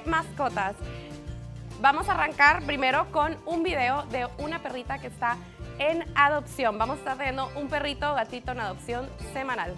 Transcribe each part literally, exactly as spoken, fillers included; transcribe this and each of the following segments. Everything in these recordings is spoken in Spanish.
mascotas. Vamos a arrancar primero con un video de una perrita que está en adopción. Vamos a estar teniendo un perrito o gatito en adopción semanal.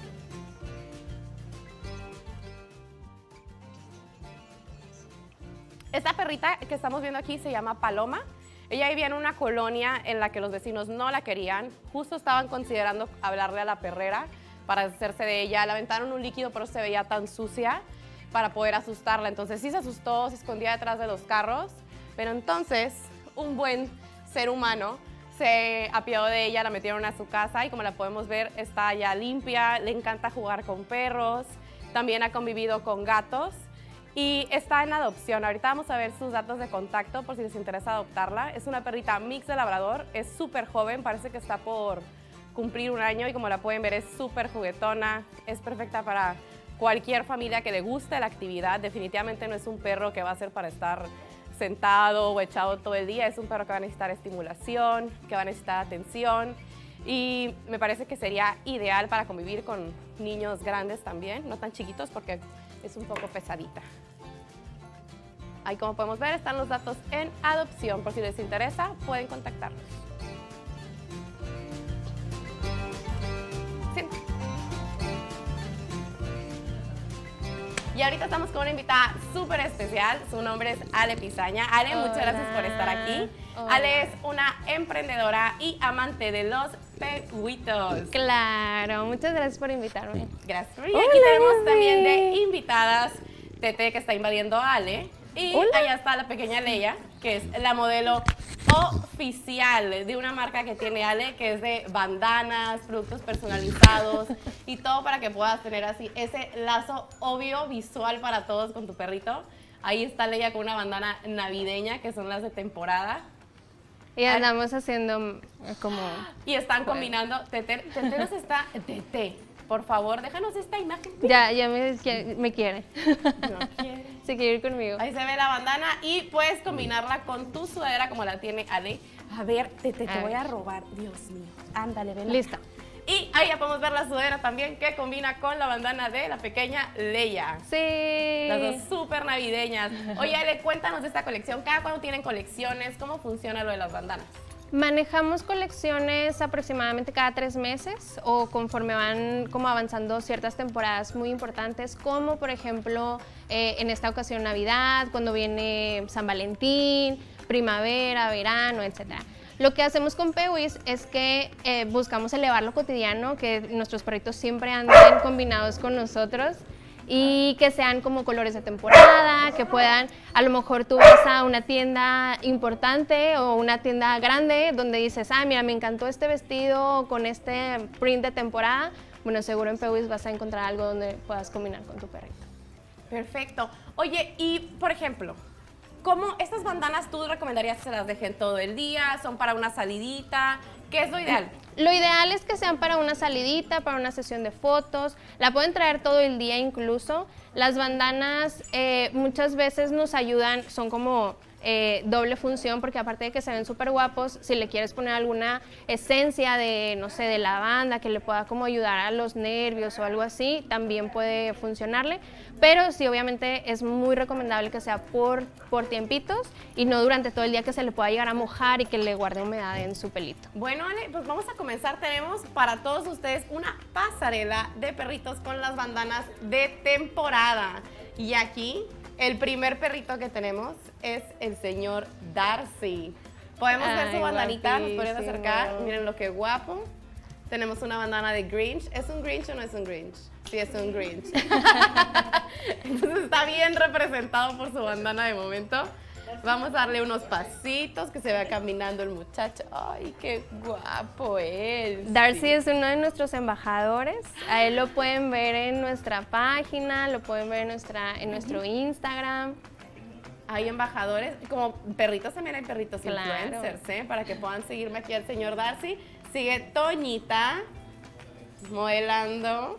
Esta perrita que estamos viendo aquí se llama Paloma. Ella vivía en una colonia en la que los vecinos no la querían. Justo estaban considerando hablarle a la perrera para hacerse de ella. Le aventaron un líquido, pero se veía tan sucia para poder asustarla. Entonces sí se asustó, se escondía detrás de los carros. Pero entonces un buen ser humano se apiadó de ella, la metieron a su casa y como la podemos ver está ya limpia. Le encanta jugar con perros. También ha convivido con gatos. Y está en adopción. Ahorita vamos a ver sus datos de contacto por si les interesa adoptarla. Es una perrita mix de labrador, es súper joven, parece que está por cumplir un año y como la pueden ver es súper juguetona, es perfecta para cualquier familia que le guste la actividad. Definitivamente no es un perro que va a ser para estar sentado o echado todo el día, es un perro que va a necesitar estimulación, que va a necesitar atención y me parece que sería ideal para convivir con niños grandes también, no tan chiquitos porque es un poco pesadita. Ahí como podemos ver están los datos en adopción. Por si les interesa, pueden contactarnos. Sí. Y ahorita estamos con una invitada súper especial. Su nombre es Ale Pizaña. Ale, Hola. muchas gracias por estar aquí. Hola. Ale es una emprendedora y amante de los perritos. Claro, muchas gracias por invitarme. Gracias. Y Hola, aquí tenemos bebé. también de invitadas Tete, que está invadiendo a Ale. Y Hola. allá está la pequeña Leia, que es la modelo oficial de una marca que tiene Ale, que es de bandanas, productos personalizados y todo para que puedas tener así ese lazo obvio visual para todos con tu perrito. Ahí está Leia con una bandana navideña, que son las de temporada. Y andamos haciendo como... Y están combinando. Tete, Tete nos está... Tete, por favor, déjanos esta imagen. Ya, ya me, me quiere. No quiere. Se quiere ir conmigo. Ahí se ve la bandana y puedes combinarla con tu sudadera como la tiene Ale. A ver, Tete, te A voy ver. a robar. Dios mío. Ándale, ven. Lista. Y ahí ya podemos ver la sudadera también que combina con la bandana de la pequeña Leia. Sí. Las dos súper navideñas. Oye, Ale, cuéntanos de esta colección. ¿Cada cuándo tienen colecciones? ¿Cómo funciona lo de las bandanas? Manejamos colecciones aproximadamente cada tres meses o conforme van como avanzando ciertas temporadas muy importantes, como por ejemplo eh, en esta ocasión Navidad, cuando viene San Valentín, primavera, verano, etcétera. Lo que hacemos con Pewis es que eh, buscamos elevar lo cotidiano, que nuestros perritos siempre anden combinados con nosotros y que sean como colores de temporada, que puedan, a lo mejor tú vas a una tienda importante o una tienda grande donde dices, ah, mira, me encantó este vestido con este print de temporada. Bueno, seguro en Pewis vas a encontrar algo donde puedas combinar con tu perrito. Perfecto. Oye, y por ejemplo, ¿cómo estas bandanas tú recomendarías que se las dejen todo el día? ¿Son para una salidita? ¿Qué es lo ideal? Lo ideal es que sean para una salidita, para una sesión de fotos. La pueden traer todo el día incluso. Las bandanas eh, muchas veces nos ayudan, son como eh, doble función, porque aparte de que se ven súper guapos, si le quieres poner alguna esencia de, no sé, de lavanda que le pueda como ayudar a los nervios o algo así, también puede funcionarle. Pero sí, obviamente es muy recomendable que sea por, por tiempitos y no durante todo el día, que se le pueda llegar a mojar y que le guarde humedad en su pelito. Bueno, Ale, pues vamos a comenzar. Tenemos para todos ustedes una pasarela de perritos con las bandanas de temporada. Y aquí el primer perrito que tenemos es el señor Darcy. Podemos ver su Ay, bandanita, nos podemos guapísimo. acercar. Miren lo que guapo. Tenemos una bandana de Grinch. ¿Es un Grinch o no es un Grinch? Sí, es un Grinch. Entonces está bien representado por su bandana de momento. Vamos a darle unos pasitos, que se vea caminando el muchacho. ¡Ay, qué guapo es! Darcy es uno de nuestros embajadores. A él lo pueden ver en nuestra página, lo pueden ver en, nuestra, en nuestro Instagram. Hay embajadores, como perritos también hay perritos Claro. influencers, ¿eh? Para que puedan seguirme aquí al señor Darcy. Sigue Toñita, modelando.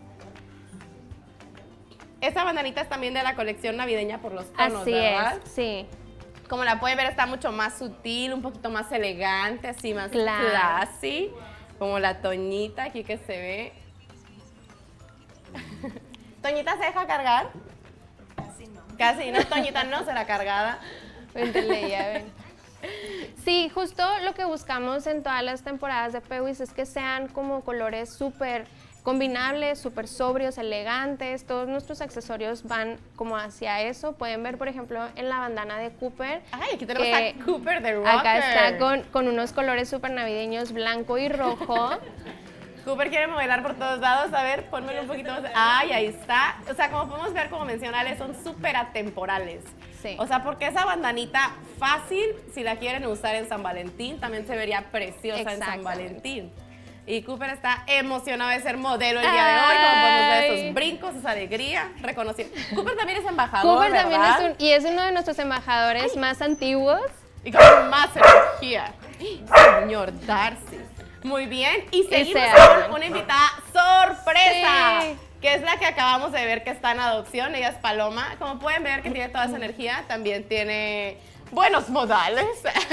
Esta bandanita es también de la colección navideña por los tonos, Así ¿verdad? es, sí. Como la pueden ver, está mucho más sutil, un poquito más elegante, así más Claro. classy. Como la Toñita aquí que se ve. ¿Toñita se deja cargar? Casi no. Casi, no, Toñita, no será cargada. Véntele ya, ven. Sí, justo lo que buscamos en todas las temporadas de Pewis es que sean como colores súper combinables, súper sobrios, elegantes. Todos nuestros accesorios van como hacia eso. Pueden ver, por ejemplo, en la bandana de Cooper. Ay, aquí tenemos a Cooper de Rocker. Acá está con, con unos colores súper navideños, blanco y rojo. Cooper quiere modelar por todos lados. A ver, pónmelo un poquito más. Ay, ahí está. O sea, como podemos ver, como mencionales, son súper atemporales. Sí. O sea, porque esa bandanita fácil, si la quieren usar en San Valentín, también se vería preciosa en San Valentín. Y Cooper está emocionado de ser modelo el día de hoy, como podemos ver esos brincos, esa alegría, reconociendo. Cooper también es embajador, Cooper ¿verdad? también es un, y es uno de nuestros embajadores Ay. más antiguos. Y con más energía. Señor Darcy. Muy bien, y seguimos con una invitada sorpresa, sí. que es la que acabamos de ver que está en adopción. Ella es Paloma. Como pueden ver que tiene toda esa energía, también tiene buenos modales.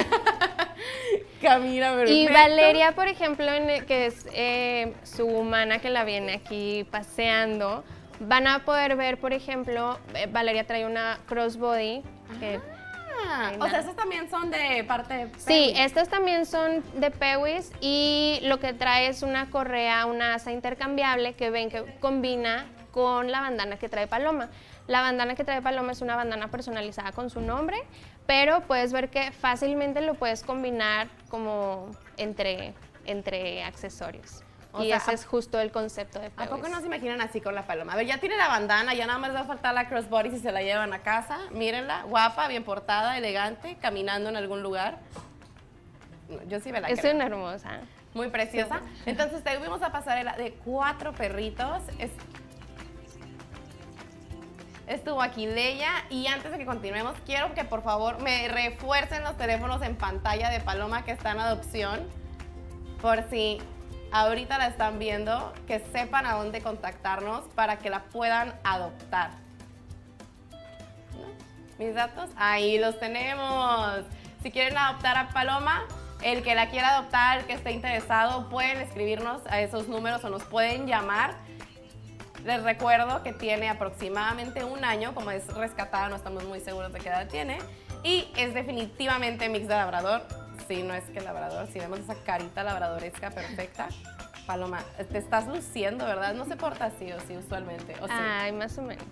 Camina perfecto. Y Valeria, por ejemplo, en el, que es eh, su humana que la viene aquí paseando, van a poder ver, por ejemplo, eh, Valeria trae una crossbody que... Ah, o sea, estos también son de parte de Pewis. Sí, estos también son de Pewis y lo que trae es una correa, una asa intercambiable que ven que combina con la bandana que trae Paloma. La bandana que trae Paloma es una bandana personalizada con su nombre, pero puedes ver que fácilmente lo puedes combinar como entre, entre accesorios. O y sea, ese es justo el concepto de Pewis. ¿A poco no se imaginan así con la Paloma? A ver, ya tiene la bandana, ya nada más va a faltar la crossbody si se la llevan a casa. Mírenla, guapa, bien portada, elegante, caminando en algún lugar. Yo sí me la creo. Es una hermosa. Muy preciosa. Sí. Entonces, tuvimos a pasarela de cuatro perritos. Es... Estuvo aquí Leia y antes de que continuemos, quiero que por favor me refuercen los teléfonos en pantalla de Paloma que está en adopción, por si... ahorita la están viendo, que sepan a dónde contactarnos para que la puedan adoptar. ¿No? ¿Mis datos? Ahí los tenemos. Si quieren adoptar a Paloma, el que la quiera adoptar, el que esté interesado, pueden escribirnos a esos números o nos pueden llamar. Les recuerdo que tiene aproximadamente un año, como es rescatada, no estamos muy seguros de qué edad tiene, y es definitivamente mix de labrador. Sí, no es que labrador, si vemos esa carita labradoresca perfecta. Paloma, te estás luciendo, ¿verdad? No se porta así o sí, usualmente, ¿o sí? Ay, más o menos.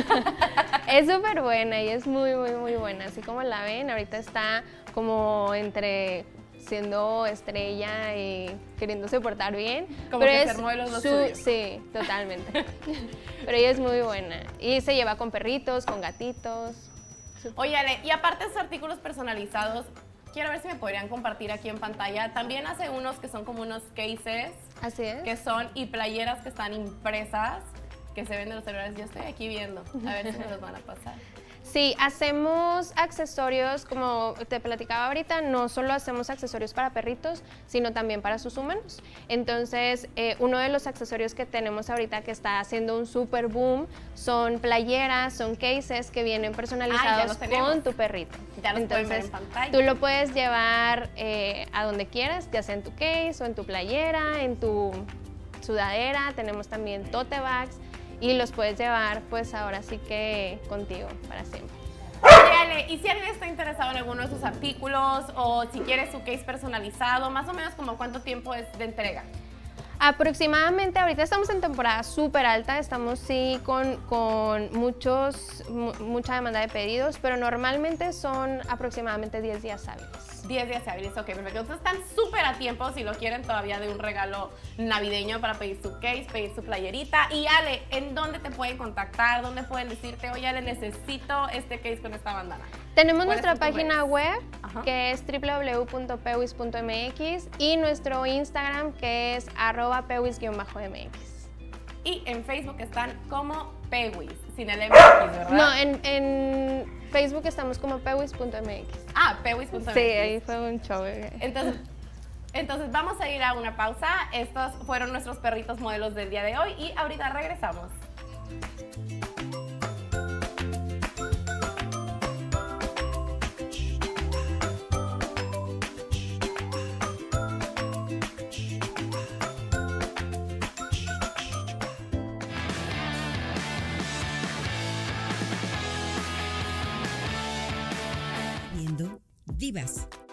Es súper buena y es muy, muy, muy buena. Así como la ven, ahorita está como entre siendo estrella y queriéndose portar bien. Como pero que es ser modelos lo su, suyo. Sí, totalmente. Pero ella es muy buena. Y se lleva con perritos, con gatitos. Oye, Ale, y aparte de esos artículos personalizados, quiero ver si me podrían compartir aquí en pantalla. También hace unos que son como unos cases. Así es. Que son, y playeras que están impresas, que se ven de los celulares. Yo estoy aquí viendo, a ver si me los van a pasar. Sí, hacemos accesorios, como te platicaba ahorita, no solo hacemos accesorios para perritos, sino también para sus humanos. Entonces, eh, uno de los accesorios que tenemos ahorita que está haciendo un super boom son playeras, son cases que vienen personalizados ah, con tu perrito. Ya los Entonces, pueden ver en pantalla. Tú lo puedes llevar eh, a donde quieras, ya sea en tu case o en tu playera, en tu sudadera. Tenemos también tote bags. Y los puedes llevar, pues ahora sí que contigo para siempre. Oye, Ale, y si alguien está interesado en alguno de sus artículos o si quiere su case personalizado, más o menos como cuánto tiempo es de entrega. Aproximadamente, ahorita estamos en temporada súper alta, estamos sí con, con muchos, mu mucha demanda de pedidos, pero normalmente son aproximadamente diez días hábiles. diez días hábiles, ok, perfecto. Entonces están súper a tiempo si lo quieren todavía de un regalo navideño para pedir su case, pedir su playerita. Y Ale, ¿en dónde te pueden contactar? ¿Dónde pueden decirte, oye Ale, necesito este case con esta bandana? Tenemos nuestra página web, Ajá. que es w w w punto pewis punto m x y nuestro Instagram, que es arroba pewis guión bajo m x. Y en Facebook están como Pewis, sin el M X, ¿verdad? No, en, en Facebook estamos como pewis punto m x. Ah, pewis punto m x. Sí, ahí fue un show. Entonces, entonces vamos a ir a una pausa. Estos fueron nuestros perritos modelos del día de hoy y ahorita regresamos. Divas.